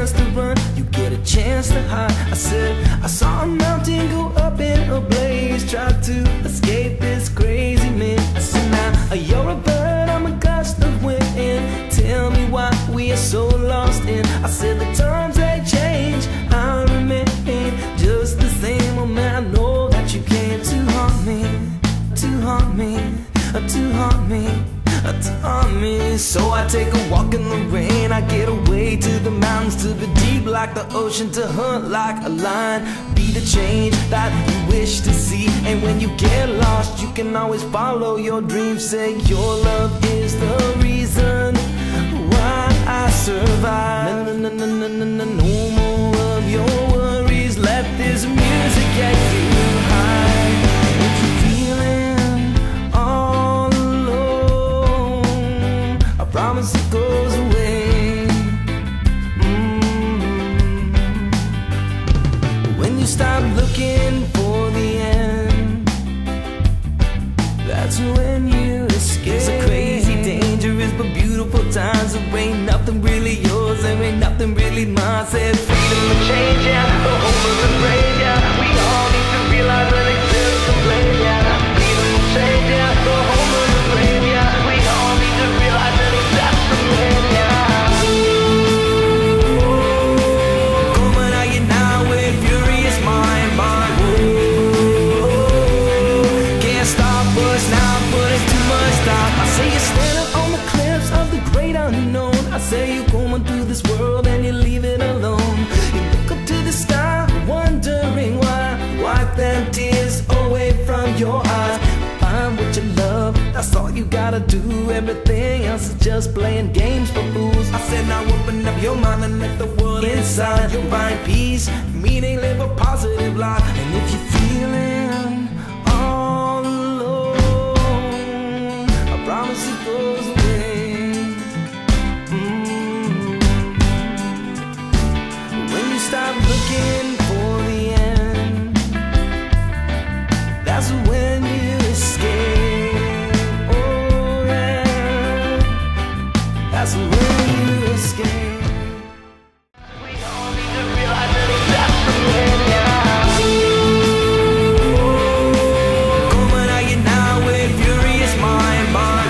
chance to run, you get a chance to hide. I said, I saw a mountain go up in a blaze, tried to escape this crazy man. I said, now you're a bird, I'm a gust of wind, and tell me why we are so lost in. I said, the times they change, I remain just the same. Oh man, I know that you came to haunt me, to haunt me, to haunt me, to haunt me. So I take a walk in the rain, I get away to the mountains, to the deep like the ocean, to hunt like a lion, be the change that you wish to see. And when you get lost, you can always follow your dreams. Say your love is the reason why I survive. No more of your worries, let this music get you high. If you're feeling all alone, I promise it goes away. When you stop looking for the end, that's when you escape. It's a crazy, dangerous, but beautiful times. There ain't nothing really yours, there ain't nothing really mine. Said freedom and change, yeah, the hope of the brave, yeah. We all need to realize that exists and blame, yeah. Freedom and change, yeah, the hope of the brave, yeah. We all need to realize that exists and blame, yeah. Coming at you now with furious mind, can't stop us now, but it's too much time. I say you're standing on the cliffs of the great unknown. I say you're going through this world and you leave it alone. You look up to the sky, wondering why. Wipe them tears away from your eyes. Find what you love, that's all you gotta do. Everything else is just playing games for fools. I said now open up your mind and let the world inside. You'll find peace, meaning, live a positive life. And if you're feeling all alone, I promise it goes away. When you stop looking for the end, that's when you escape. Oh yeah, that's when you escape. We all need to realize that that's the way, yeah. Coming at you now with furious mind,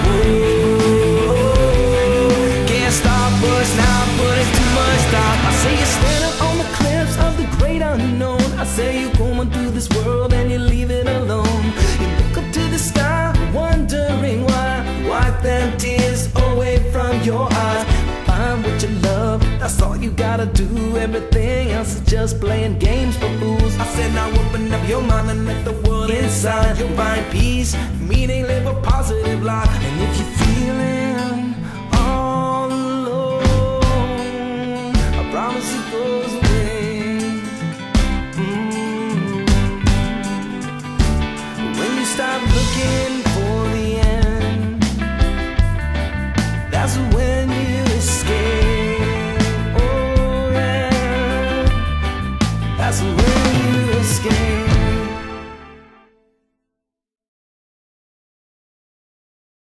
can't stop us now, but it's too much time. I say you're standing on the cliffs of the great unknown. I say you're going through this world and you leave it alone. You look up to the sky, wondering why. Wipe them tears away from your eyes. Find what you love, that's all you gotta do. Everything else is just playing games for fools. I said now open up your mind and let the world inside. You'll find peace, meaning, live a positive life. And if you're feeling all alone, I promise it goes away.